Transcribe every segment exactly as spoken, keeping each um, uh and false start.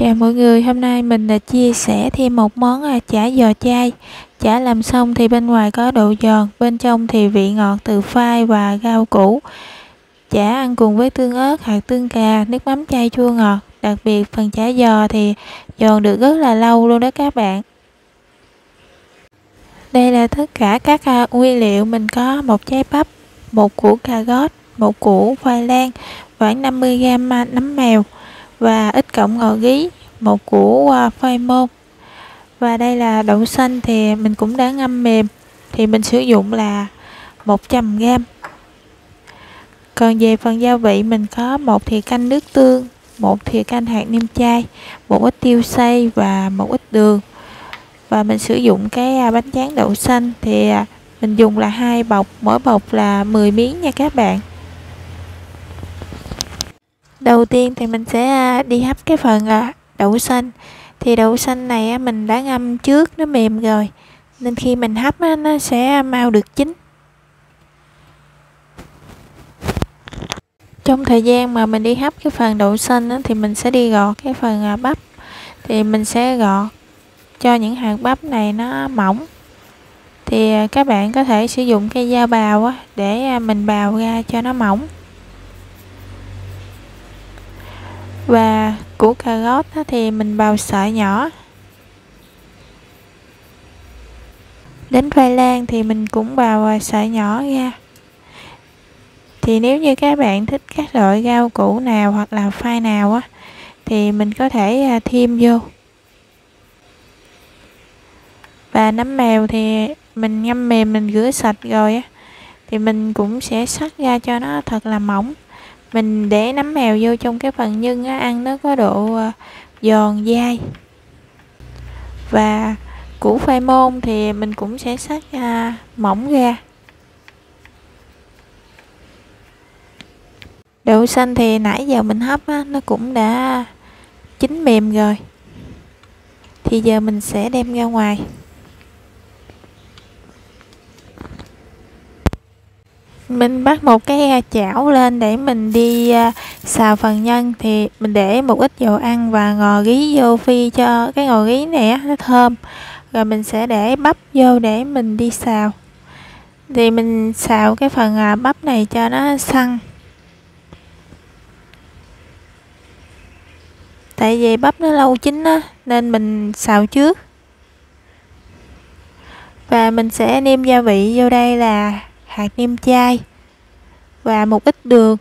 Chào mọi người, hôm nay mình là chia sẻ thêm một món à, chả giò chay. Chả làm xong thì bên ngoài có độ giòn, bên trong thì vị ngọt từ khoai và rau củ. Chả ăn cùng với tương ớt, hạt tương cà, nước mắm chay chua ngọt. Đặc biệt phần chả giò thì giòn được rất là lâu luôn đó các bạn. Đây là tất cả các à, nguyên liệu. Mình có một trái bắp, một củ cà rốt, một củ khoai lang, khoảng năm mươi gam nấm mèo và ít cọng ngò rí, một củ khoai môn. Và đây là đậu xanh thì mình cũng đã ngâm mềm, thì mình sử dụng là một trăm gam. Còn về phần gia vị, mình có một thìa canh nước tương, một thìa canh hạt nêm chay, một ít tiêu xay và một ít đường. Và mình sử dụng cái bánh tráng đậu xanh thì mình dùng là hai bọc, mỗi bọc là mười miếng nha các bạn. Đầu tiên thì mình sẽ đi hấp cái phần đậu xanh. Thì đậu xanh này mình đã ngâm trước, nó mềm rồi, nên khi mình hấp nó sẽ mau được chín. Trong thời gian mà mình đi hấp cái phần đậu xanh thì mình sẽ đi gọt cái phần bắp. Thì mình sẽ gọt cho những hạt bắp này nó mỏng. Thì các bạn có thể sử dụng cây dao bào để mình bào ra cho nó mỏng. Và củ cà rốt thì mình bào sợi nhỏ. Đến khoai lang thì mình cũng bào sợi nhỏ ra. Thì nếu như các bạn thích các loại rau củ nào hoặc là khoai nào á, thì mình có thể thêm vô. Và nấm mèo thì mình ngâm mềm, mình rửa sạch rồi á, thì mình cũng sẽ xắt ra cho nó thật là mỏng. Mình để nấm mèo vô trong cái phần nhân á, ăn nó có độ giòn dai. Và củ khoai môn thì mình cũng sẽ xắt ra, mỏng ra. Đậu xanh thì nãy giờ mình hấp á, nó cũng đã chín mềm rồi. Thì giờ mình sẽ đem ra ngoài. Mình bắt một cái chảo lên để mình đi xào phần nhân. Thì mình để một ít dầu ăn và ngò rí vô phi cho cái ngò rí này nó thơm. Rồi mình sẽ để bắp vô để mình đi xào. Thì mình xào cái phần bắp này cho nó săn. Tại vì bắp nó lâu chín á, nên mình xào trước. Và mình sẽ nêm gia vị vô đây là hạt nêm chay và một ít đường.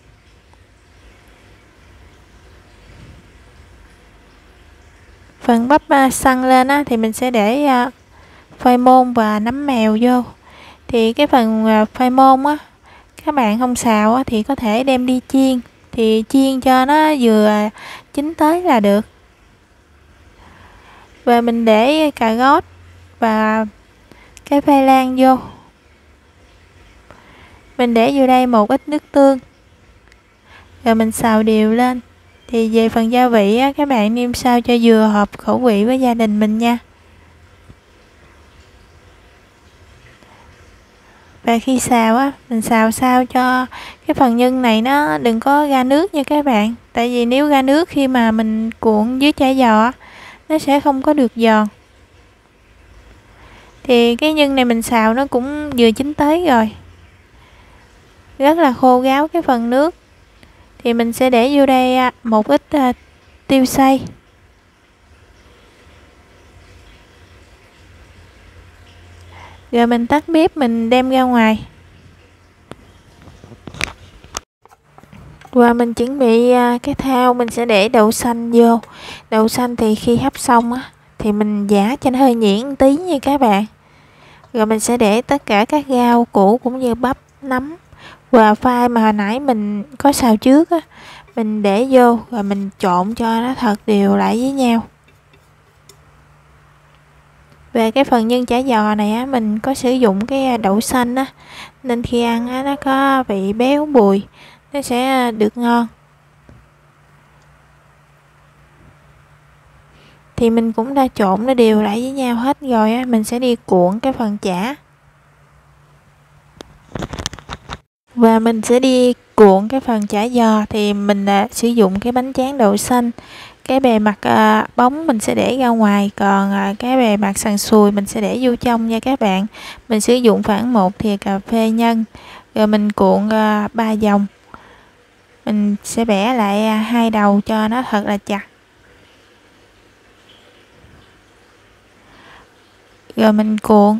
Phần bắp săn lên á, thì mình sẽ để khoai môn và nấm mèo vô. Thì cái phần khoai môn á, các bạn không xào á, thì có thể đem đi chiên. Thì chiên cho nó vừa chín tới là được. Và mình để cà rốt và cái khoai lang vô. Mình để vô đây một ít nước tương. Rồi mình xào đều lên. Thì về phần gia vị á, các bạn nêm sao cho vừa hợp khẩu vị với gia đình mình nha. Và khi xào á, mình xào sao cho cái phần nhân này nó đừng có ra nước nha các bạn. Tại vì nếu ra nước khi mà mình cuộn dưới chả giò, nó sẽ không có được giòn. Thì cái nhân này mình xào nó cũng vừa chín tới rồi. Rất là khô ráo cái phần nước. Thì mình sẽ để vô đây một ít tiêu xay. Rồi mình tắt bếp, mình đem ra ngoài. Và mình chuẩn bị cái thau, mình sẽ để đậu xanh vô. Đậu xanh thì khi hấp xong á, thì mình giã cho nó hơi nhuyễn một tí nha các bạn. Rồi mình sẽ để tất cả các rau củ cũng như bắp, nấm và khoai mà hồi nãy mình có xào trước á, mình để vô rồi mình trộn cho nó thật đều lại với nhau. Về cái phần nhân chả giò này á, mình có sử dụng cái đậu xanh á, nên khi ăn á, nó có vị béo bùi, nó sẽ được ngon. Thì mình cũng đã trộn nó đều lại với nhau hết rồi á, mình sẽ đi cuộn cái phần chả. Và mình sẽ đi cuộn cái phần chả giò. Thì mình đã sử dụng cái bánh tráng đậu xanh cái bề mặt à, bóng mình sẽ để ra ngoài, còn à, cái bề mặt sần sùi mình sẽ để vô trong nha các bạn. Mình sử dụng khoảng một thìa cà phê nhân, rồi mình cuộn à, ba vòng. Mình sẽ bẻ lại à, hai đầu cho nó thật là chặt. Rồi mình cuộn.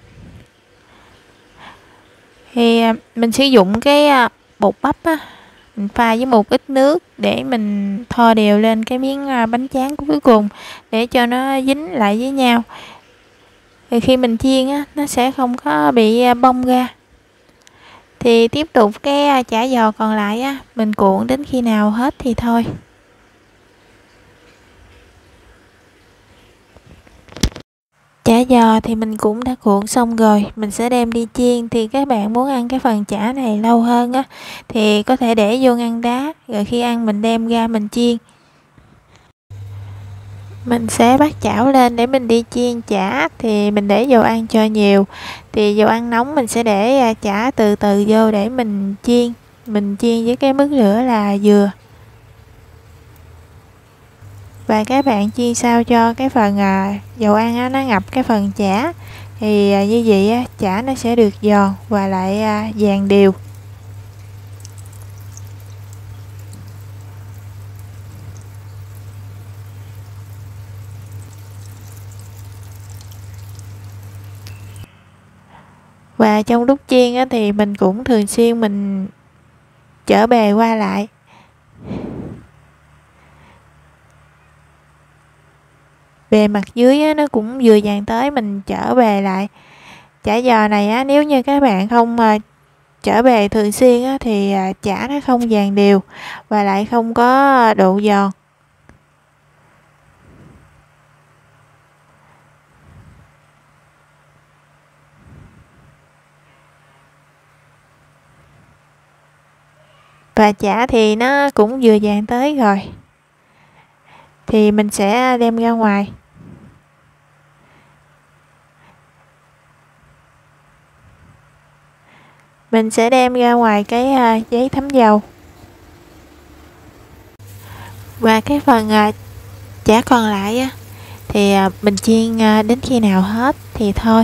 Thì à, mình sử dụng cái à, bột bắp á, mình pha với một ít nước để mình thoa đều lên cái miếng à, bánh tráng cuối cùng để cho nó dính lại với nhau. Thì khi mình chiên á, nó sẽ không có bị à, bong ra. Thì tiếp tục cái à, chả giò còn lại á, mình cuộn đến khi nào hết thì thôi. Chả giò thì mình cũng đã cuộn xong rồi, mình sẽ đem đi chiên. Thì các bạn muốn ăn cái phần chả này lâu hơn á thì có thể để vô ngăn đá, rồi khi ăn mình đem ra mình chiên. Mình sẽ bắt chảo lên để mình đi chiên chả, thì mình để dầu ăn cho nhiều. Thì dầu ăn nóng mình sẽ để chả từ từ vô để mình chiên. Mình chiên với cái mức lửa là vừa. Và các bạn chiên sao cho cái phần à, dầu ăn á, nó ngập cái phần chả. Thì à, như vậy á, chả nó sẽ được giòn và lại à, vàng đều. Và trong lúc chiên á, thì mình cũng thường xuyên mình chở bề qua lại. Bề mặt dưới á, nó cũng vừa vàng tới, mình chở bề lại. Chả giò này á, nếu như các bạn không à, chở bề thường xuyên á, thì à, chả nó không vàng đều và lại không có độ giòn. Và chả thì nó cũng vừa vàng tới rồi. Thì mình sẽ đem ra ngoài. Mình sẽ đem ra ngoài cái à, giấy thấm dầu. Và cái phần à, chả còn lại á, thì à, mình chiên à, đến khi nào hết thì thôi.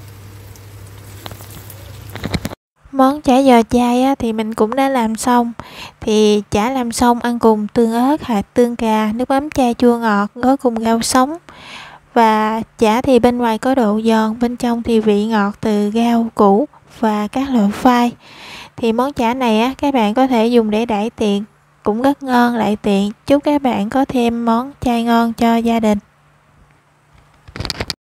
Món chả giò chay á, thì mình cũng đã làm xong. Thì chả làm xong ăn cùng tương ớt, hạt tương cà, nước mắm chay chua ngọt, gói cùng rau sống. Và chả thì bên ngoài có độ giòn, bên trong thì vị ngọt từ rau củ và các loại khoai. Thì món chả này á, các bạn có thể dùng để đãi tiệc, cũng rất ngon lại tiện. Chúc các bạn có thêm món chay ngon cho gia đình.